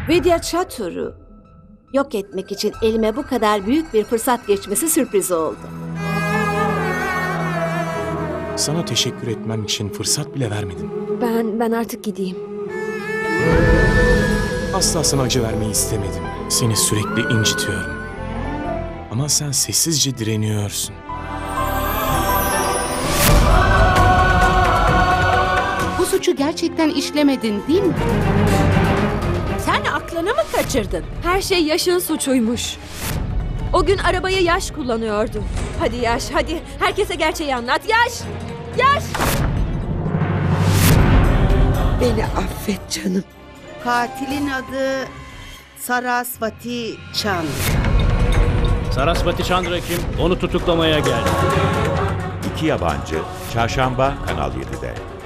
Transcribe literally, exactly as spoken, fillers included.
Vidya Chatur'u yok etmek için elime bu kadar büyük bir fırsat geçmesi sürpriz oldu. Sana teşekkür etmem için fırsat bile vermedim. Ben, ben artık gideyim. Asla sana acı vermeyi istemedim. Seni sürekli incitiyorum. Ama sen sessizce direniyorsun. Bu suçu gerçekten işlemedin değil mi? Sen aklını mı kaçırdın? Her şey Yaş'ın suçuymuş. O gün arabayı Yaş kullanıyordu. Hadi Yaş, hadi. Herkese gerçeği anlat. Yaş! Yaş! Beni affet canım. Katilin adı Sarasvati Chandra. Sarasvati Chandra kim? Onu tutuklamaya geldi. İki Yabancı Çarşamba Kanal yedide.